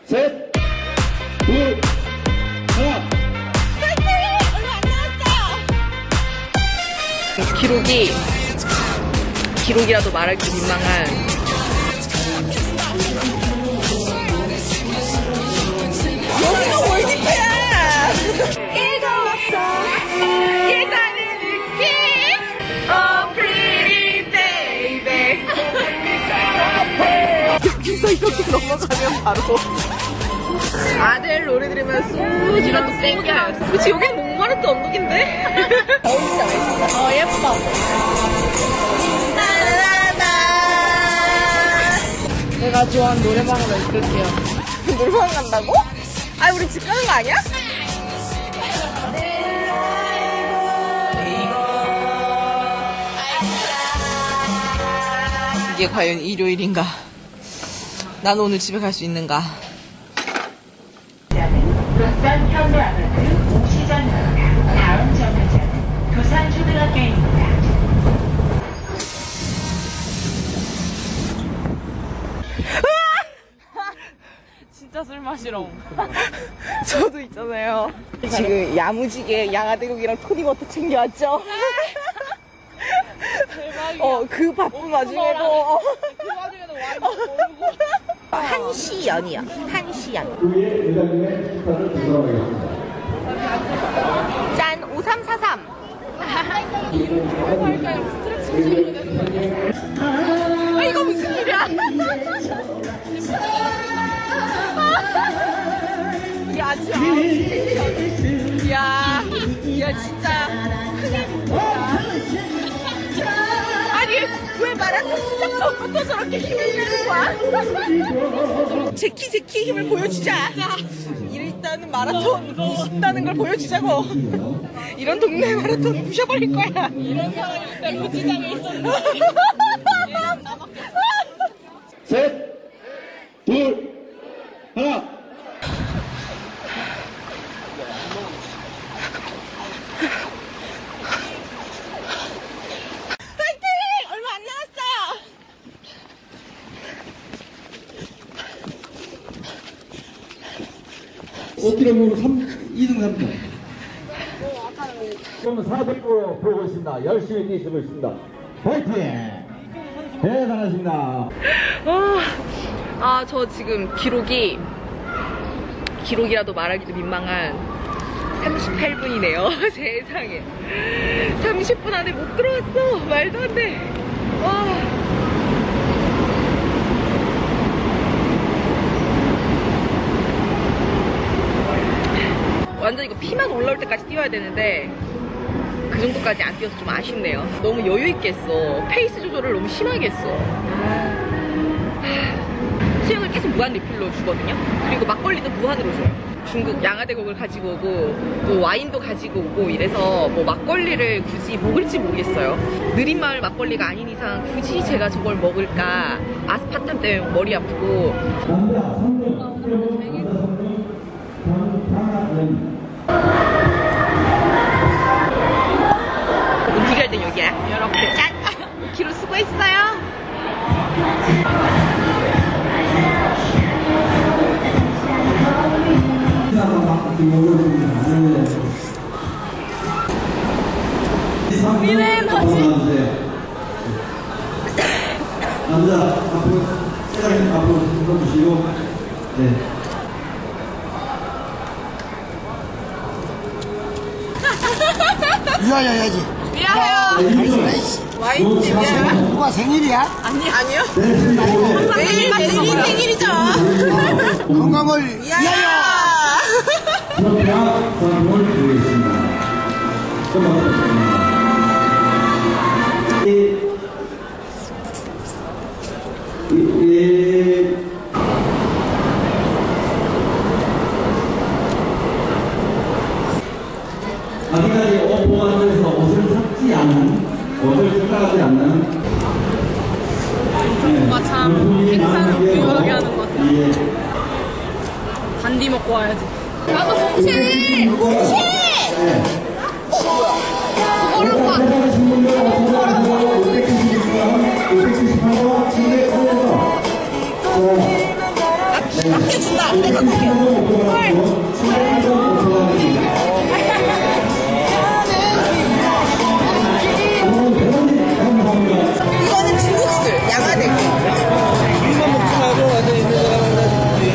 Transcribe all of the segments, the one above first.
셋, 둘, 하나. 파이팅! 얼마 안 남았어요. 기록이라도 말하기 민망한 여기가 월드컵이야. 읽어왔어. 예상의 느낌. Oh pretty baby. 여기서 이렇게 넘어가면 바로 아들 노래 들으면 수지가 또 땡겨요. 그치, 여긴 목마르트 언덕인데? 진짜 맛있어. 예뻐. 내가 좋아하는 노래방으로 이끌게요. 노래방 간다고? 아, 우리 집 가는 거 아니야? 이게 과연 일요일인가? 난 오늘 집에 갈 수 있는가? 부산 현대아파트 5시장입니다. 다음 정류장은 부산초등학교입니다. 진짜 술 마시러. 저도 있잖아요. 지금 야무지게 양아대국이랑 토니버터 챙겨왔죠? 대박이야. 그 바쁜 와중에도. 그 와중에도 와인 모르고. 한시연이야. 한시연. 후에 회장님의 식사를 주도록 하겠습니다. 짠, 5343. 이거 무슨 일이야? 야, 야, 진짜. 아니, 왜 마라톤 시작 전부터 저렇게 힘을 내는 거야? 제키 힘을 보여주자. 일단은 마라톤 부신다는 걸 보여주자고. 이런 동네 마라톤 부셔버릴 거야. 이런 사람이 일단 무지장에 있었는데. 셋, 둘, 하나. 얼마 안 남았어요. 꽃기록으로 2등 3등. 그러면 4등으로 보고 있습니다. 열심히 뛰시고 있습니다. 화이팅! 대단하십니다. 저 지금 기록이라도 말하기도 민망한 38분이네요. 세상에. 30분 안에 못 들어왔어. 말도 안 돼. 완전 이거 피만 올라올 때까지 뛰어야 되는데 그 정도까지 안 뛰어서 좀 아쉽네요. 너무 여유있게 했어. 페이스 조절을 너무 심하게 했어. 수영을 계속 무한 리필로 주거든요. 그리고 막걸리도 무한으로 줘요. 중국 양아대곡을 가지고 오고 또 와인도 가지고 오고 이래서 뭐 막걸리를 굳이 먹을지 모르겠어요. 느린마을 막걸리가 아닌 이상 굳이 제가 저걸 먹을까. 아스파탐 때문에 머리 아프고. 네가 할 땐 여기야. 이렇게 짠! 기로 수고했어요. 미래 뭐지? 남자 앞으로 세상님 앞으로 들어주시고 네. 미워야지. 미안해요. 와인 때문에. 누가 생일이야? 아니요. 내일 생일이죠. 건강을 미안해요. 그렇게야 선물 드리겠습니다. 고맙습니다. 아직까지 오픈하면서 옷을 샀지 않는, 옷을 생각하지 않는 정말 참 행사는 부유하게 하는 것 같아요. 반디 먹고 와야지. 나도 솜씨! 준다. 내가 갈게. 이거는 중국술 양화대게. 이만 먹지 말고 와서 있는 사람한테 주지.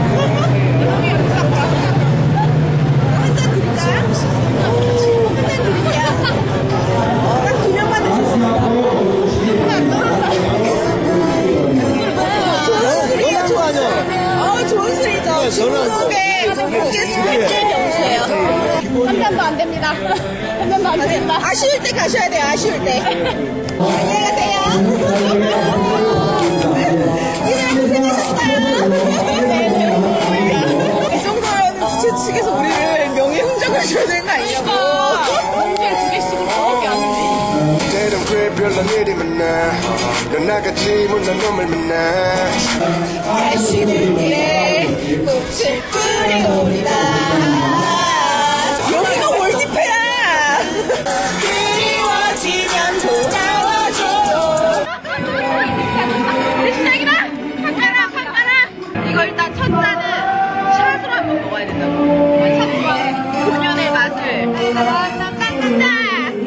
한잔 드릴까요? 한잔 드릴게요. 딱 2명만 드셨습니다. 좋은 술이에요, 좋은 술. 좋은 술이죠. 중국의 술집 명수예요. 한 잔도 안 됩니다. 한 잔도 안 됩니다. 아쉬울 때 가셔야 돼요, 아쉬울 때. 안녕히 가세요. 이날 고생하셨어요. 이 정도면 지체 측에서 우리를 명예 흠적을 줘야 되는 거 아니냐고. 공주에 2개씩은 더럽게 안 돼. 내일은 그래 별난 일이 많아 넌 나같이 못난 놈을 만나 가시는 길에 꽃을 뿌리옵니다. 여기가 월드페야. 그리워지면 돌아와줘. 우리 시작이다. 한가라. 이거 일단 첫 잔은 샷으로 한번 먹어야 된다고. 샷 본연의 맛을. 짠.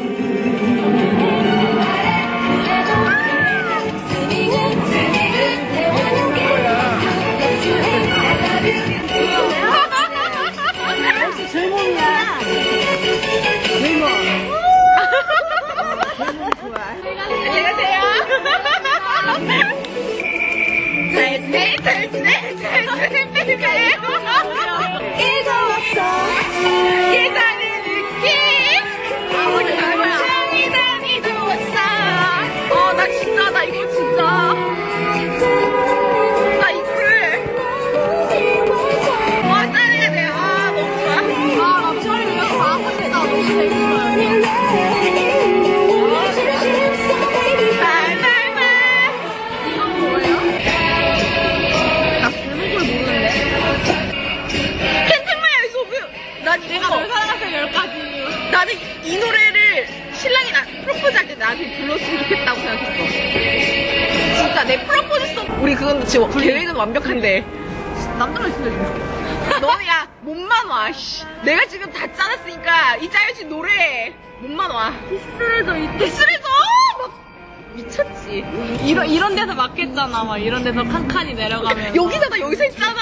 나는 이 노래를 신랑이 프로포즈 할 때 나한테 불렀으면 좋겠다고 생각했어. 진짜 내 프로포즈송 우리 그건 지금 계획은 완벽한데 남자가 있으면 너는 야 몸만 와. 씨. 내가 지금 다 짜놨으니까 이 짜여진 노래에 몸만 와. 디스레저 막 미쳤지. 이런 데서 맞겠잖아. 막 이런 데서 칸칸이 내려가면. 여기잖아. 여기서 했잖아.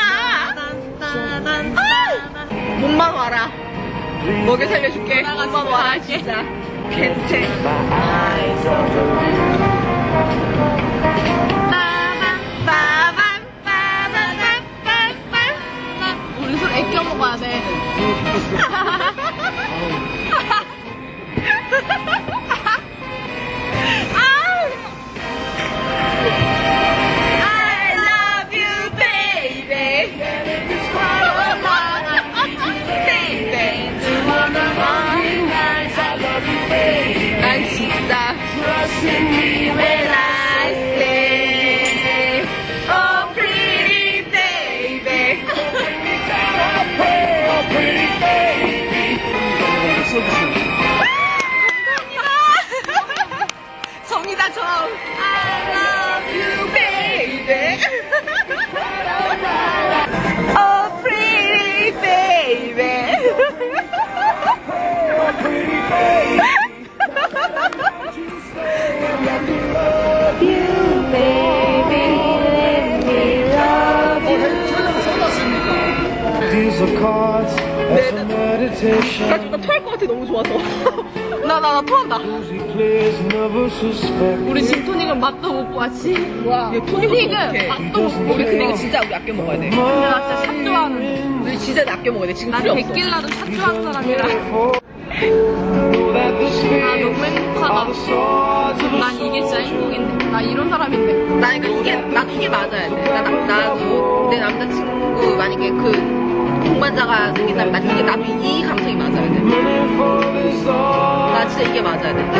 몸만 와라. 먹여 살려줄게. 몸만 와. 진짜 괜찮. 우리 술 애껴 먹어야 돼. I love you, baby. 난 진짜 when I say oh pretty baby. 감사합니다. 정이다 정. I love you baby. oh pretty baby. 나 토할 것 같아. 너무 좋아서. 나 토한다. 우리 진 토닉은 맛도 못 봤지. 얘 토닉은 맛도 못 보고. 우리 근데 이거 진짜 우리 아껴 먹어야 돼. 근데 나 진짜 샷 좋아하는. 우리 진짜 아껴 먹어야 돼. 지금 난 술이 없어. 데킬라도 샷 좋아하는 사람이라. 아 너무 행복하다. 난 이게 진짜 행복인데. 나 이런 사람인데. 나 그러니까 이게 맞아야 돼. 나도 내 남자친구 만약에 그 동반자가 생긴다면 나도 이 감성이 맞아야 돼. 나 진짜 이게 맞아야 돼.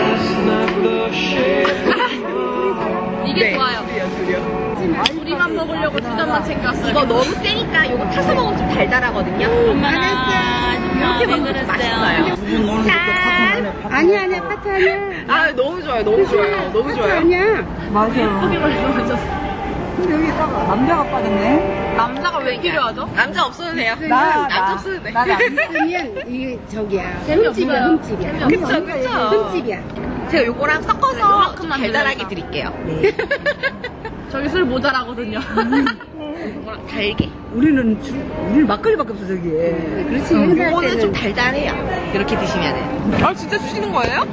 이게 네. 좋아요. 우리만 먹으려고 2잔만 챙겼어요. 이거 너무 세니까 이거 타서 먹으면 좀 달달하거든요. 이렇게 먹으면 좀 맛있어요. 짠! 아니야, 파트 아니야. 아 너무 좋아요. 너무 좋아요. 너무 좋아요. 아니야. 예쁘게 말씀하셨어. 근데 여기 남자가 빠졌네. 남자가 왜 필요하죠? 남자 없어도 돼요. 남자 없어도 돼. 나도 안 있으면 이게 저기야. 흠집이야, 흠집이야. 그쵸, 그쵸. 흠집이야. 제가 요거랑 섞어서 좀 그만큼 달달하게 들어가자. 드릴게요. 저기 술 모자라거든요. 요거랑 달게. 우리는 막걸리밖에 없어, 저기에. 그렇지, 행사할 요거는 때는. 좀 달달해요. 이렇게 드시면은. 아, 진짜 주시는 거예요?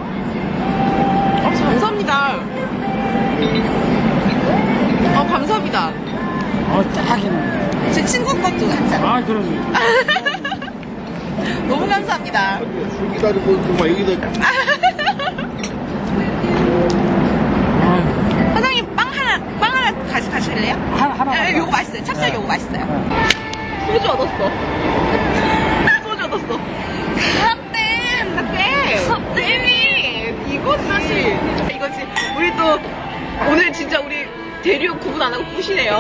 감사합니다. 감사합니다. 딱이네. 제 친구 것도 감사합니다. 아, 그럼요. 너무 감사합니다. 술 기다리고 정말 이기다. 사장님 빵 하나 가실래요? 하나. 요거 맛있어요. 찹쌀 요거 맛있어요. 소주 얻었어. 소주 얻었어. 쌤이 이거지. 우리 또 오늘 진짜 우리 대륙 구분 안 하고 부시네요.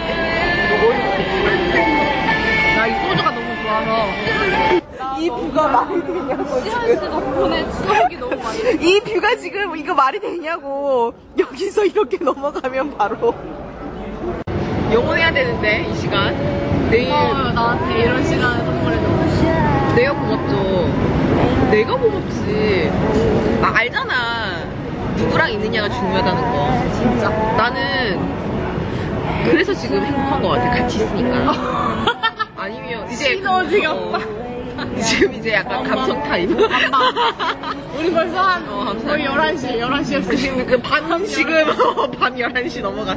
나 이 소주가 너무 좋아서. 이 뷰가 말이 되냐고 지금. 덕분에 추억이 너무 많이. 이 뷰가 지금 이거 말이 되냐고. 여기서 이렇게 넘어가면 바로 영원해야 되는데 이 시간. 내일 나한테 이런 시간을 선물해줘. 내가 고맙죠. 내가 고맙지. 알잖아. 누구랑 있느냐가 중요하다는 거. 진짜. 나는 그래서 지금 행복한 것 같아. 같이 있으니까. 아니면 이제 시너지가 지금 이제 약간 감성 타입. 우리 벌써 한 거의 11시였어. 지금 지금 밤 11시 넘어갔어.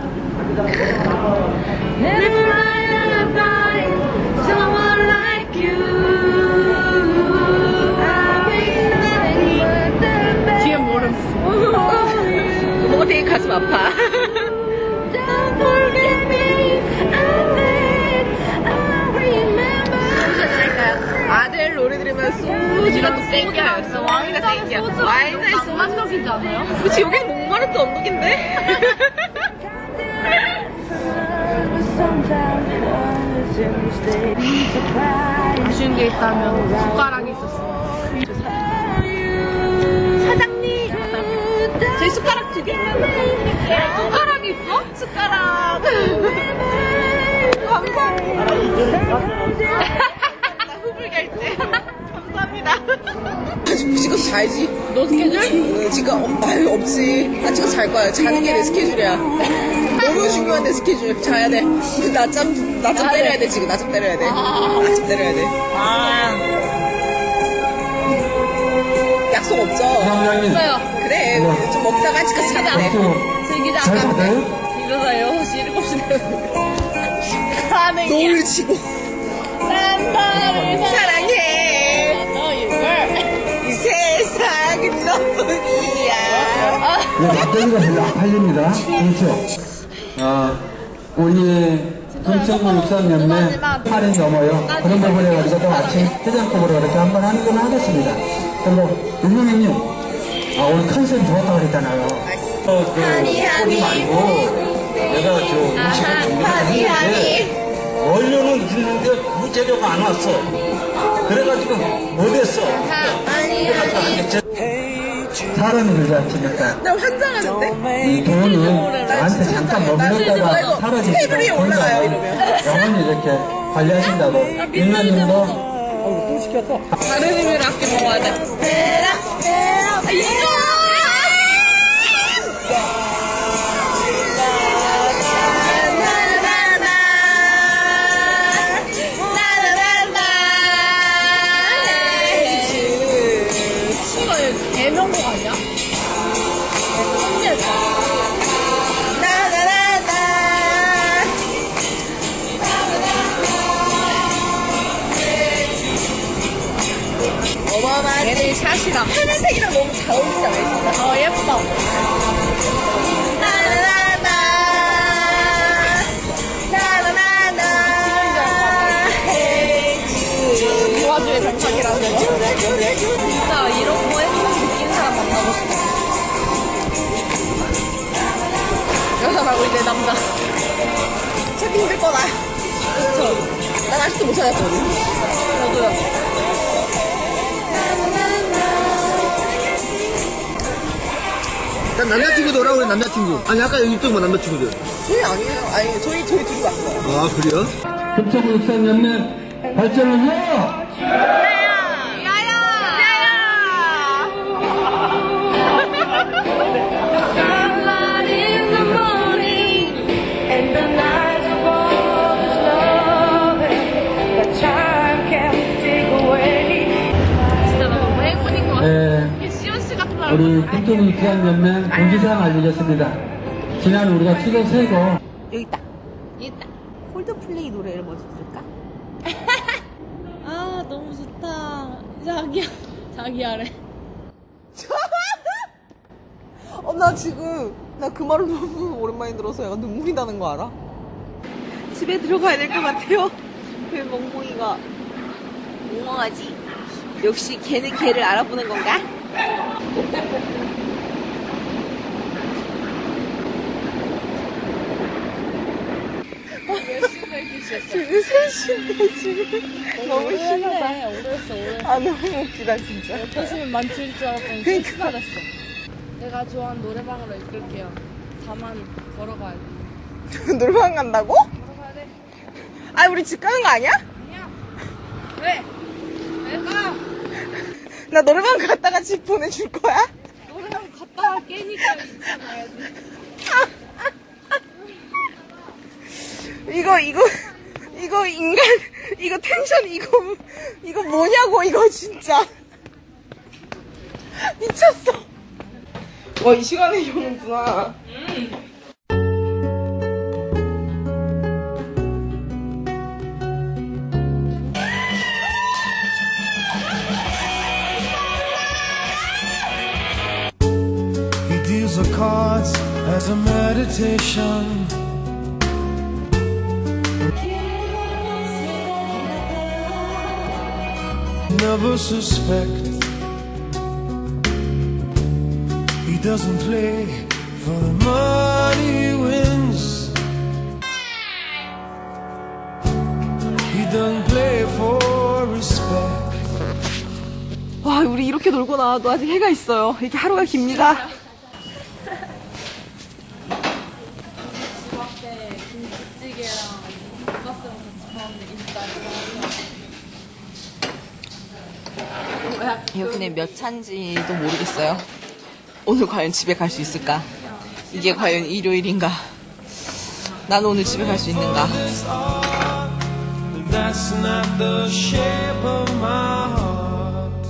지금 모름. 뭔가 되게 가슴 아파. 아들 노래 들으면 소주가 또 땡겨요. 와인이 땡겨. 와인이 낭만적이지 않아요? 그렇지, 여기는 몽마르트 언덕인데? 아쉬운 게 있다면 숟가락이 있었어. 사장님! 저희 숟가락 2개 있는데. 숟가락이 있어? 숟가락. 감사합니다. 후불 결제. 감사합니다. 지금 자야지. 너 스케줄? 지금 아유 없지. 나 지금 잘 거야. 자는 게 내 스케줄이야. 너무 중요한 내 스케줄. 자야 돼. 낮잠 때려야 돼 지금. 낮잠 때려야 돼. 낮잠 때려야 돼. 약속 없죠? 없어요. 그래. 좀 먹다가 지금 자야 돼. 즐기자. 일어나요. 7시 되면. 가는 게. 노을 지고 난 너를 사랑해. 너희를. 이 세상은 너뿐이야. 막걸리가 별로 안 팔립니다. 그렇죠? 우리 동천구 육상연맹 8인 넘어요. 그런 부분에 가지고 또 아침 해장국으로 이렇게 한번 하는 걸로 하겠습니다. 그리고 윤명희님, 오늘 컨셉 좋았다고 그랬잖아요. 꼬리 말고 내가 저 음식을 준비를 했는데 원료는 있는데 무재료가 안 왔어. 그래가지고 못했어. 사람이 그렇지니까 나 환장하는데? 돈은 나한테 잠깐 머물렀다가 사라지니까 테이블 위에 올라가요, 이러면. 영원히 이렇게 관리하신다고 윤나님도 다른 의미로 아껴 먹어야 돼. 있어! 대명곡 아니야? 어마어마한 얘네 샷이랑 하늘색이랑 너무 잘 어울리잖아요, 진짜. 예뻐. 나나나나 나나나나 이 와중에 백탁이라는 거. 진짜 이런 거 해보고 느낀 사람 만나고 싶어. 여자 말고 이제 남자. 찾기 힘들 거다. 그쵸? 난 아직도 못 찾았거든. 저도요. 남자친구도 오라고 그래, 남자친구. 아니, 아까 여기 있던 거 남자친구들. 저희 아니에요. 아니, 저희 둘이 왔어요. 아, 그래요? 금천구 육상연맹 발전을 위하여 우리 금천구 육상연맹 공지사항 알려졌습니다. 지난 우리가 추석 세고 여기 있다. 콜드플레이 노래를 먼저 들을까? 아, 너무 좋다. 자기야래. 나 그 말을 너무 오랜만에 들어서 약간 눈물이 나는 거 알아? 집에 들어가야 될 것 같아요. 왜 멍멍이가 멍멍하지? 역시 걔는 걔를 알아보는 건가? 지금 3시인데 지금 너무 심하다. 오래했어. 아 너무 웃기다 진짜. 옆에서는 만취일 줄 알았더니 그러니까. 신나랬어. 내가 좋아하는 노래방으로 이끌게요. 다만 걸어가야 돼. 노래방 간다고? 걸어가야 돼. 아 우리 집 가는 거 아니야? 아니야. 왜? 왜 가? 나 노래방 갔다가 집 보내줄 거야? 노래방 갔다가 깨니까 이차 가야지. 이거 인간 이거 텐션 이거 뭐냐고 이거 진짜 미쳤어. 와 이 시간에 오는구나. He deals the cards as a meditation. Never suspect. He doesn't play for the money he wins. He doesn't play for respect. 와 우리 이렇게 놀고 나와도 아직 해가 있어요. 이렇게 하루가 깁니다. 집 앞에 김치찌개랑 돈가스랑 같이 파는데 인스타에 여기는 몇 차인지도 모르겠어요. 오늘 과연 집에 갈 수 있을까? 이게 과연 일요일인가? 난 오늘 집에 갈 수 있는가? That's not the shape of my heart.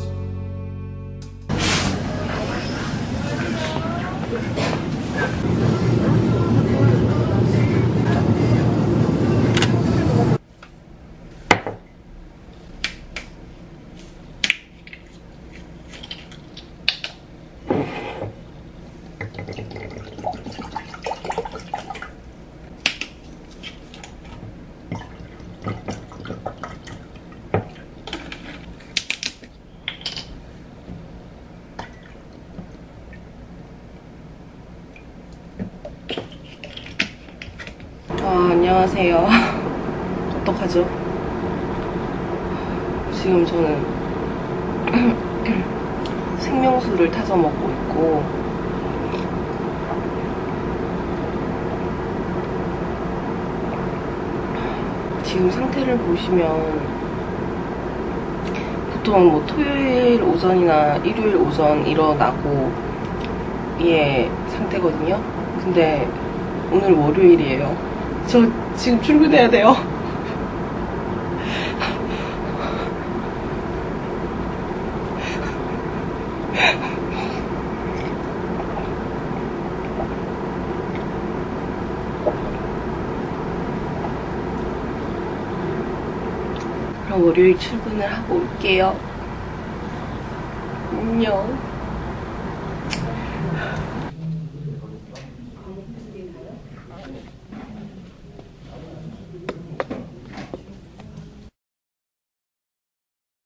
안녕하세요. 어떡하죠? 지금 저는 생명수를 타서 먹고 있고 지금 상태를 보시면 보통 뭐 토요일 오전이나 일요일 오전 일어나고 예 상태거든요. 근데 오늘 월요일이에요. 저 지금 출근해야 돼요. 그럼 월요일 출근을 하고 올게요. 안녕.